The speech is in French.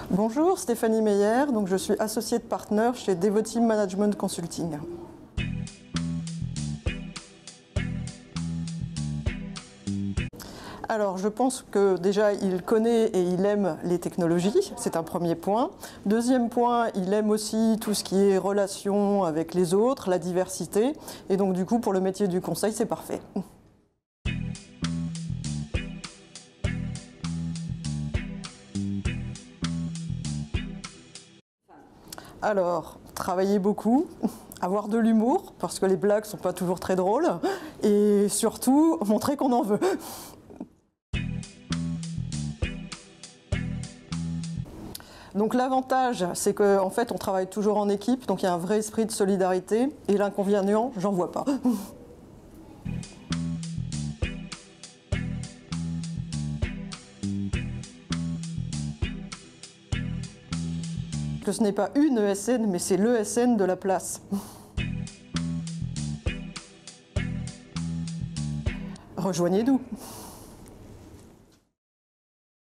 Bonjour, Stéphanie Meyer, donc je suis associate partner chez Devoteam Management Consulting. Alors je pense que déjà il connaît et il aime les technologies, c'est un premier point. Deuxième point, il aime aussi tout ce qui est relation avec les autres, la diversité, et donc du coup pour le métier du conseil c'est parfait. Alors, travailler beaucoup, avoir de l'humour, parce que les blagues sont pas toujours très drôles, et surtout, montrer qu'on en veut. Donc l'avantage, c'est qu'en fait, on travaille toujours en équipe, donc il y a un vrai esprit de solidarité, et l'inconvénient, j'en vois pas. Que ce n'est pas une ESN, mais c'est l'ESN de la place. Rejoignez-nous.